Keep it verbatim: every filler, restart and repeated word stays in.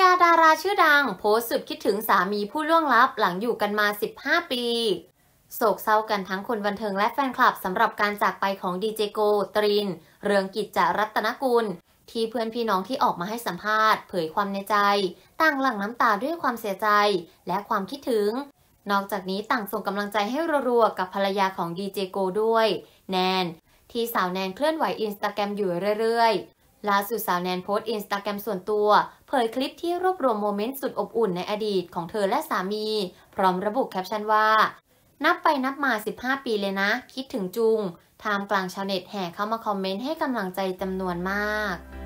าดาราชื่อดังโพสต์สุดคิดถึงสามีผู้ล่วงลับหลังอยู่กันมาสิบห้าปีโศกเศร้ากันทั้งคนบันเทิงและแฟนคลับสำหรับการจากไปของดีเจโกตรินเรืองกิจจรัตนกุลที่เพื่อนพี่น้องที่ออกมาให้สัมภาษณ์เผยความในใจต่างหลั่งน้ำตาด้วยความเสียใจและความคิดถึงนอกจากนี้ต่างส่งกำลังใจให้รัวๆกับภรรยาของดีเจโกด้วยแนนที่สาวแนนเคลื่อนไหวอินสตาแกรมอยู่เรื่อยๆล่าสุดสาวแนนโพสต์อินสตาแกรมส่วนตัวเผยคลิปที่รวบรวมโมเมนต์สุดอบอุ่นในอดีตของเธอและสามีพร้อมระบุแคปชั่นว่านับไปนับมาสิบห้าปีเลยนะคิดถึงจุงท่ามกลางชาวเน็ตแห่เข้ามาคอมเมนต์ให้กำลังใจจำนวนมาก